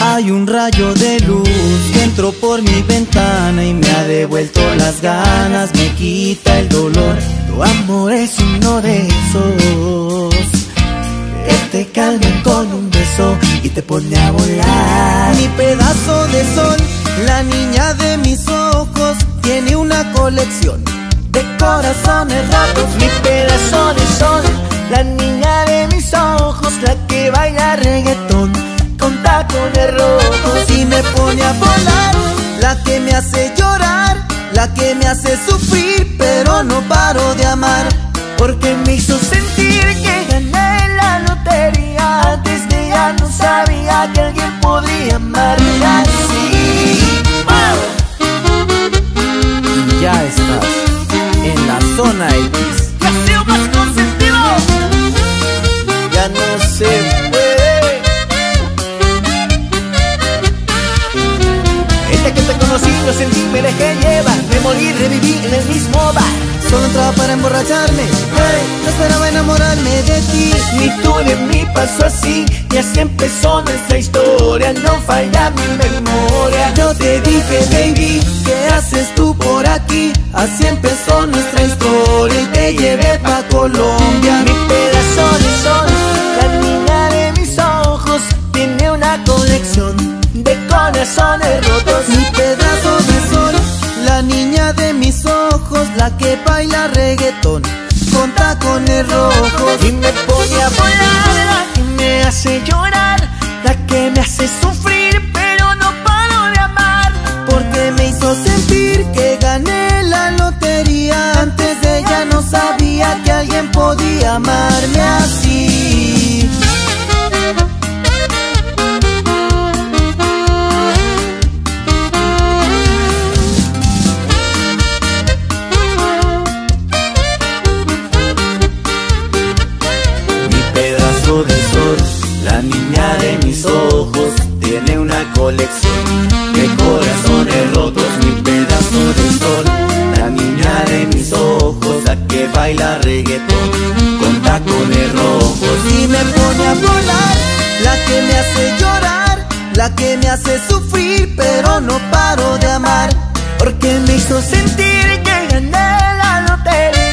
Hay un rayo de luz que entró por mi ventana y me ha devuelto las ganas, me quita el dolor. Tu amor es uno de esos que te calman con un beso y te pone a volar. Mi pedazo de sol, la niña de mis ojos, tiene una colección de corazones rotos. Mi pedazo de sol, la niña de mis ojos, la que baila reggaetón con tacones rojos y me pone a volar. La que me hace llorar, la que me hace sufrir, pero no paro de amar, porque me hizo sentir que gané la lotería. Antes de ella no sabía que alguien podría amarme así. Y ya estás en la zona X. ¡Ya ha sido más consentido! Ya no se puede. Desde que te conocí lo sentí, me dejé llevar, me morí, reviví en el mismo bar. Solo entraba para emborracharme, no esperaba enamorarme de ti. Ni tú ni mí pasó así, y así empezó nuestra historia. No falla mi memoria. Yo te dije, baby, ¿qué haces tú por aquí? Así empezó nuestra historia y te llevé pa' Colombia. Mi pedazo de sol, la niña de mis ojos, tiene una colección de corazones rotos. Mi pedazo de sol, la niña de mis ojos, la que baila reggaetón con tacones rojos y me pone a volar. La que me hace llorar, la que me hace sufrir, pero no paro de amar, porque me hizo sentir que gané la lotería. Antes de ella no sabía que alguien podía amarme así. De sol, la niña de mis ojos, tiene una colección de corazones rotos. Mi pedazo de sol, la niña de mis ojos, la que baila reggaetón con tacones rojos y me pone a volar. La que me hace llorar, la que me hace sufrir, pero no paro de amar, porque me hizo sentir que gané la lotería.